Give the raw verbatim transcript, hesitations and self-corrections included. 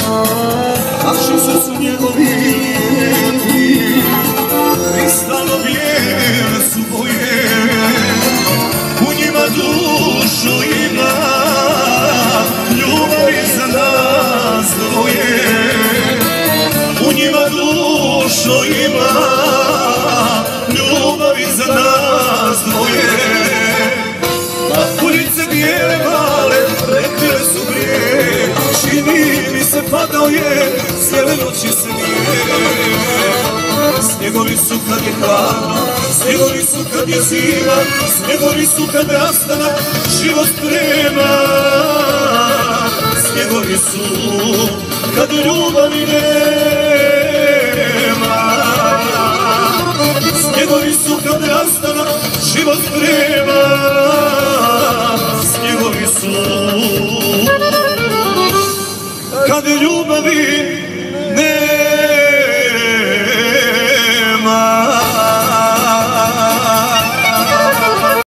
naši srcu njegovi kristalno bijele su boje, u njima dušu ima, ljubavi za nas dvoje. U njima dušu ima, ljubavi za nas dvoje. A ulice bijele male prekrile su brijeg, čini mi se padao je cijele noći snijeg. Snjegovi su kad je hladno, snjegovi su kad je zima, snjegovi su kad rastanak život sprema. Snjegovi su kad ljubavi nema, snjegovi su kad rastanak život sprema. Snjegovi su kad ljubavi